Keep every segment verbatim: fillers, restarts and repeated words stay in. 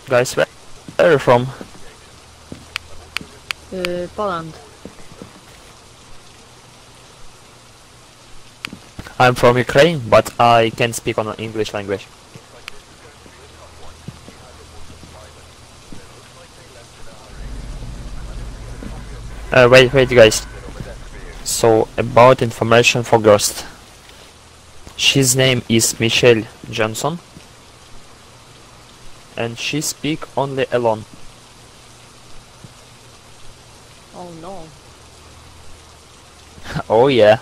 Guys, where are you from? Uh, Poland. I'm from Ukraine, but I can speak on English language. Uh, wait, wait, guys. So, about information for Ghost. His name is Michelle Johnson, and she speak only alone. Oh no. Oh yeah.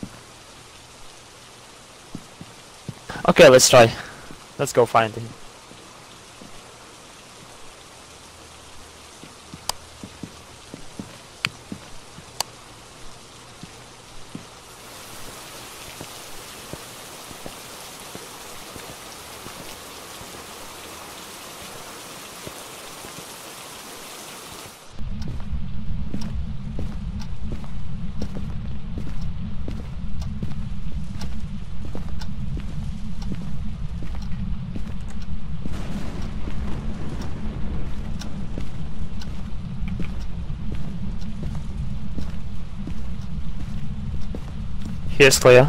Okay, let's try. Let's go find him. Here's clear.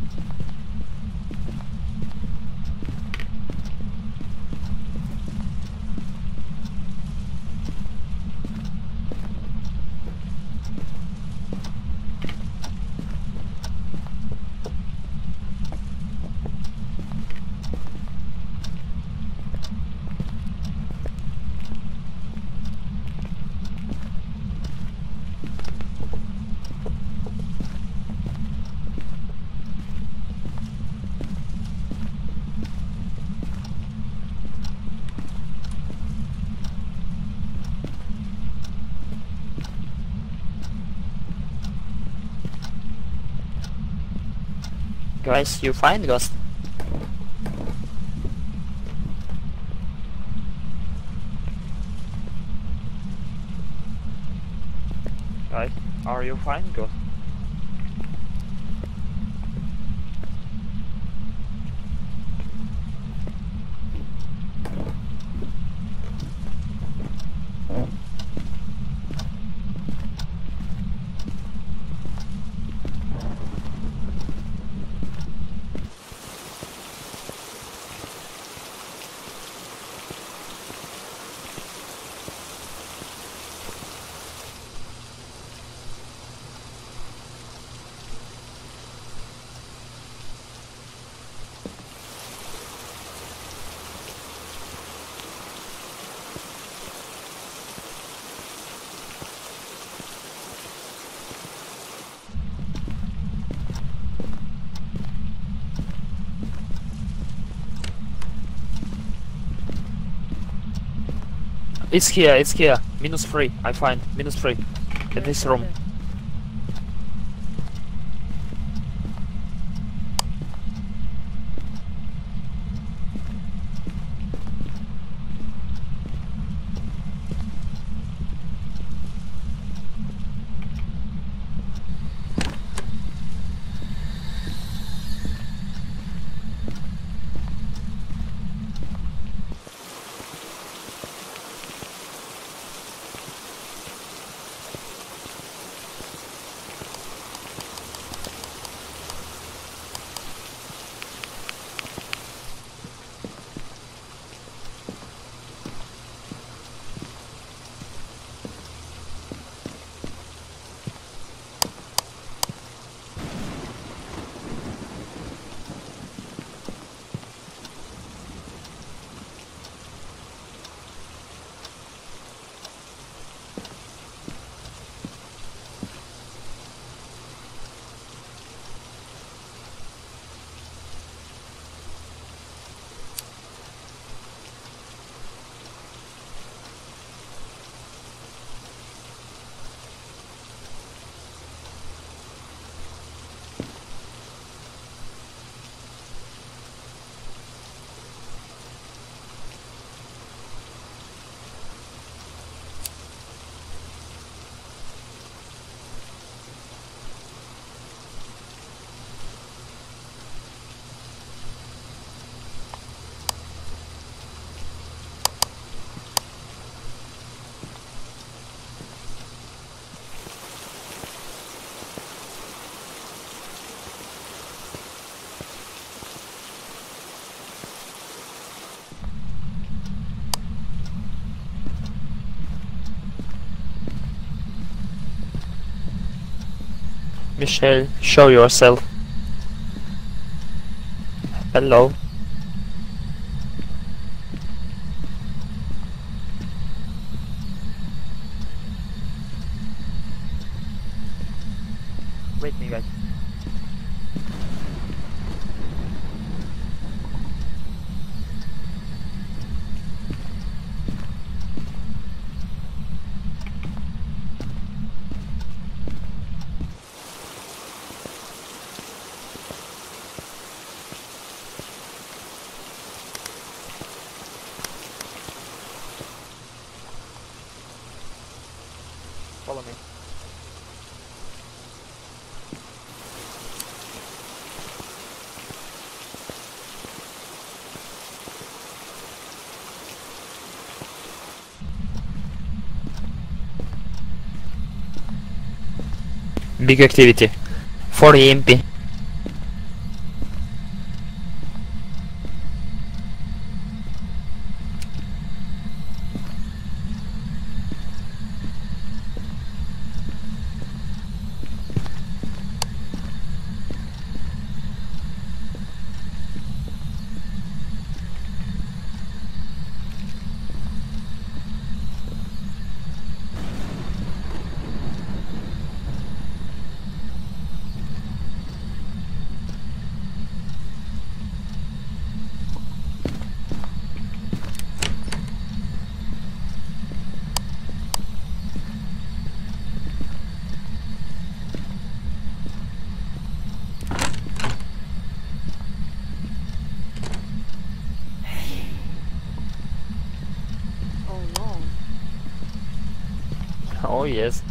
Guys, you find Ghost? Guys, are you fine, Ghost? It's here, it's here. Minus three, I find. Minus three. In this room. Michelle, show yourself. Hello. Wait me, guys. Follow me. Big activity. four E M P. Oh no. Oh yes.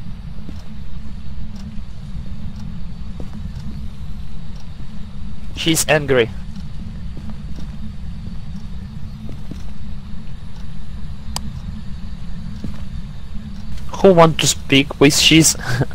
She's angry. Who want to speak with she's?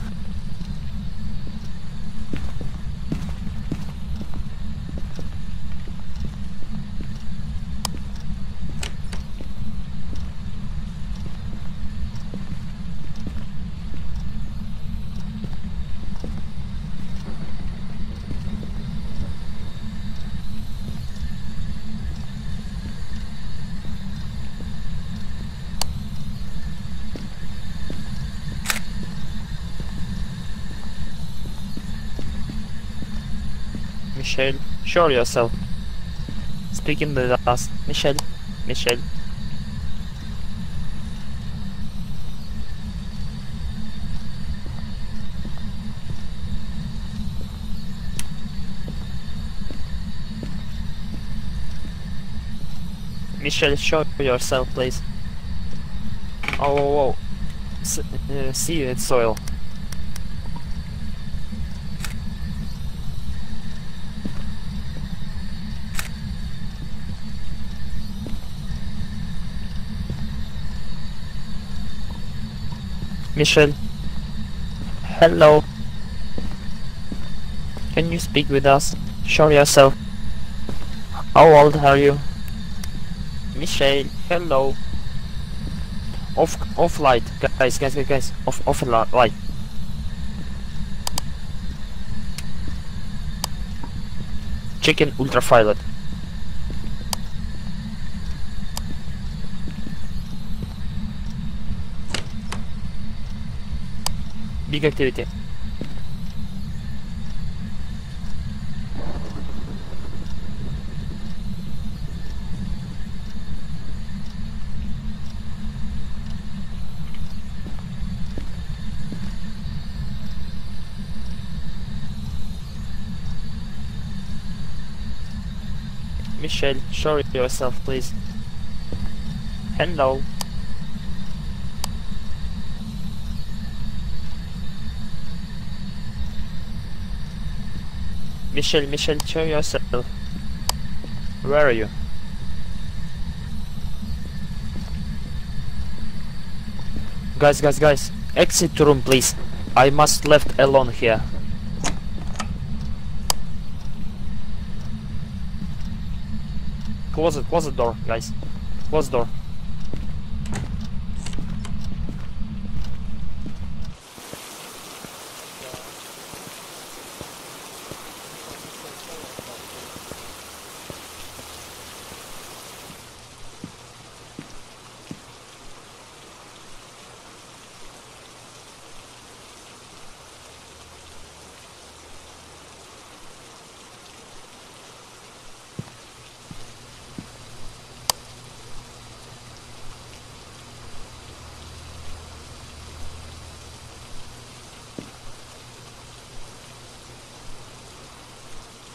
Michelle, show yourself. Speaking with us. Michelle, Michelle. Michelle, show yourself, please. Oh, whoa, whoa. S uh, see it's soil. Michelle. Hello. Can you speak with us? Show yourself. How old are you? Michelle, hello. Off off light. Guys, guys, guys, guys. Off off li light. Chicken ultraviolet. Big activity. Michelle, show yourself, please. Hello. Michelle, Michelle, show yourself. Where are you? Guys, guys, guys, exit room, please. I must left alone here. Close it, close the door, guys. Close the door.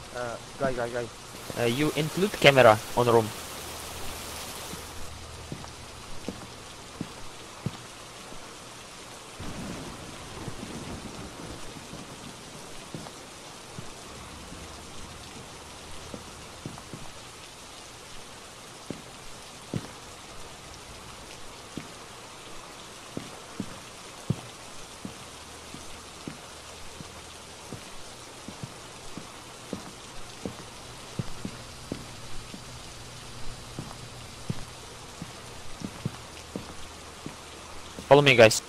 Uh, guy, guy, guy. Uh, you include camera on room. Follow me, guys.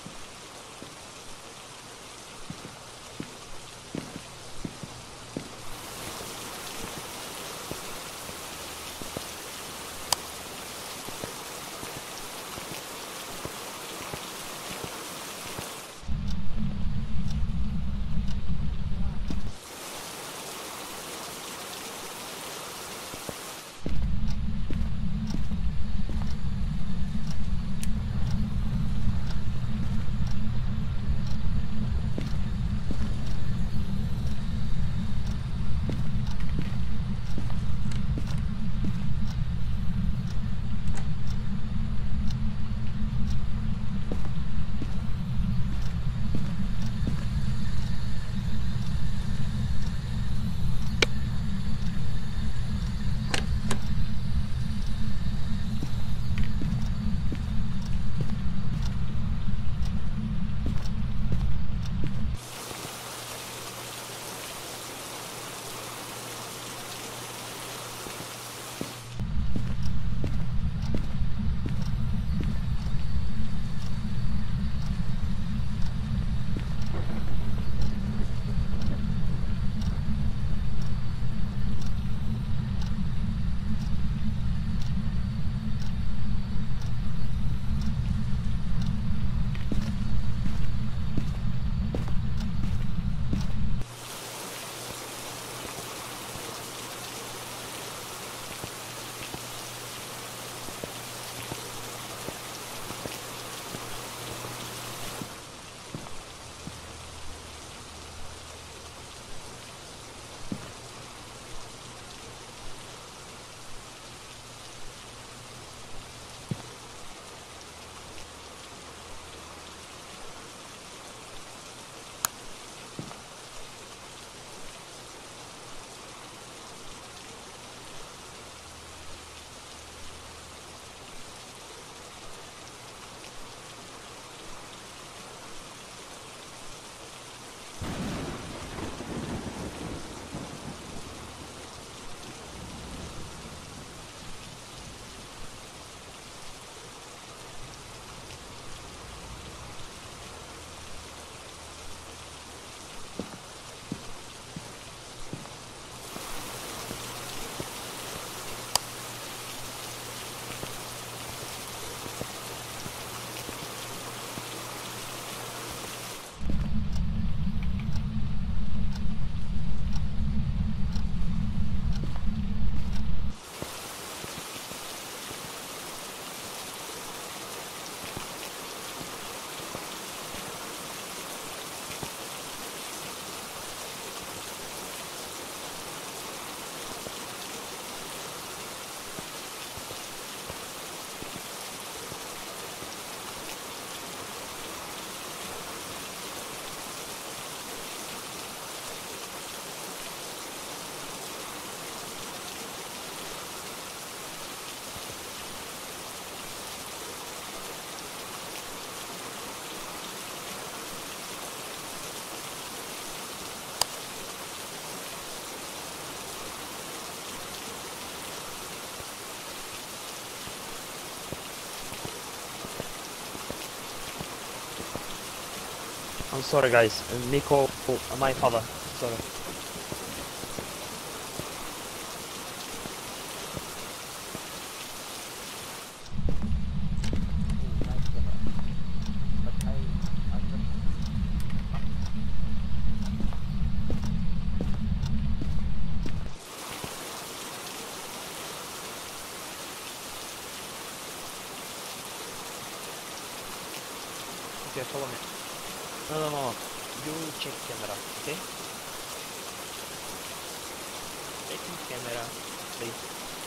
I'm sorry, guys. Nico, my father. Sorry. Okay, follow me. No, no, no. You check camera, okay? Taking camera, please.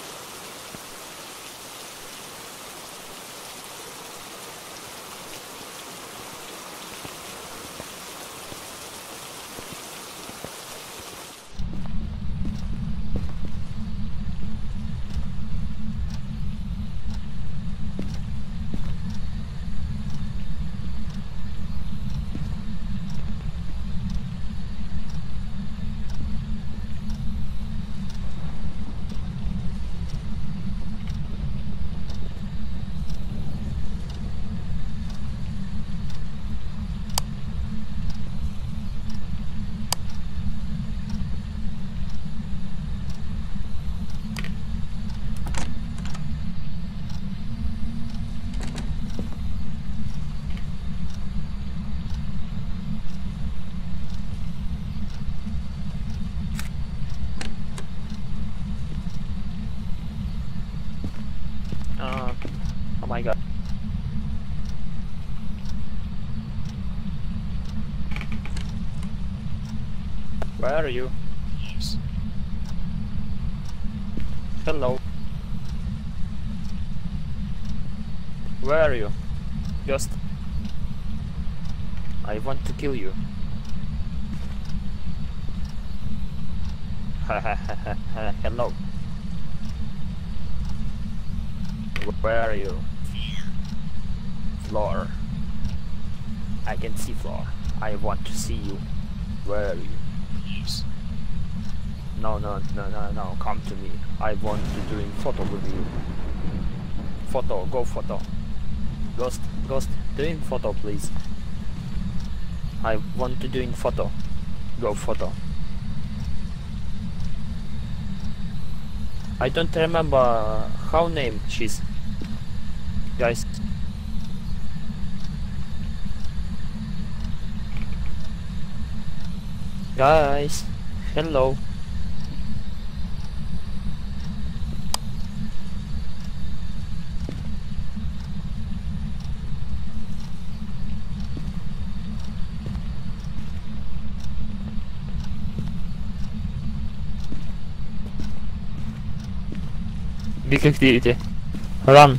Uh, oh my god. Where are you? Yes. Hello. Where are you? Just... I want to kill you. Hello. Where are you? Floor. I can see floor. I want to see you. Where are you? Yes. No, no, no, no, no. Come to me. I want to doing photo with you. Photo. Go photo. Ghost. Ghost. Doing photo, please. I want to doing photo. Go photo. I don't remember how name she's. Guys. Guys. Hello. Big activity. Run.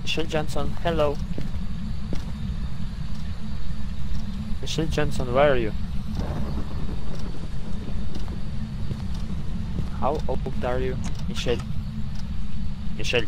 Michelle Johnson, hello. Michelle Johnson, where are you? How old are you? Michelle. Michelle.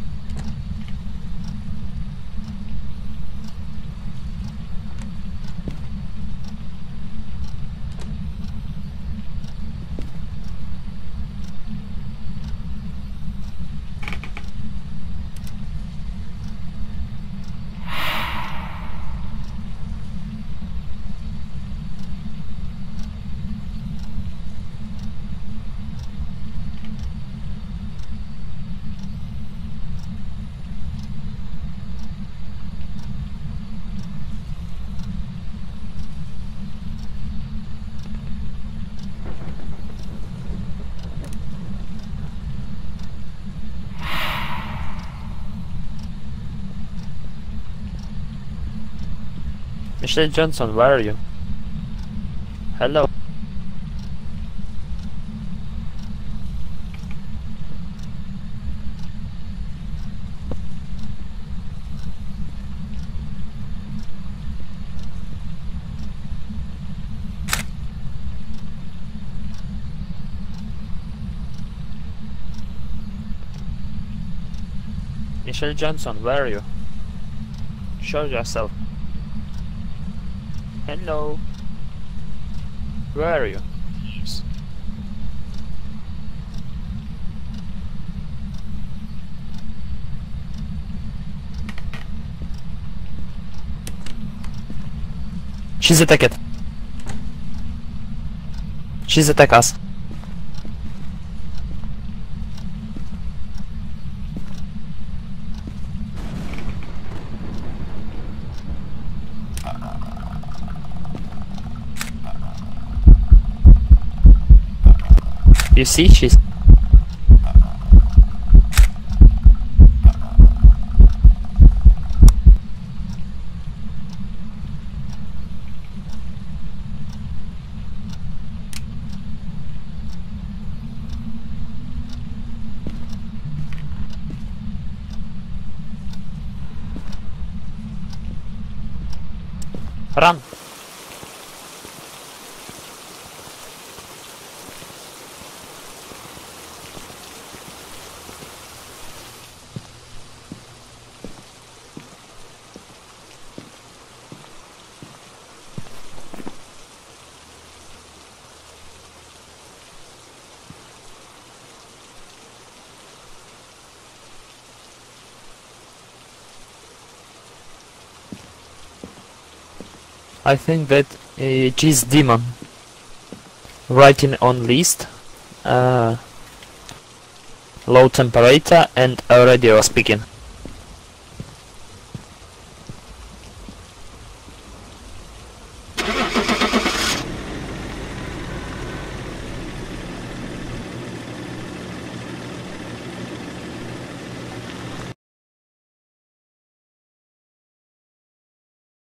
Michelle Johnson, where are you? Hello. Michelle Johnson, where are you? Show yourself. Hello. Where are you? She's attacked. She's attack us. You see, she's... Run! I think that uh, she's demon. Writing on list, uh, low temperature and a radio speaking.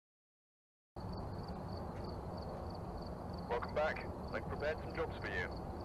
Welcome back. I've prepared some jobs for you.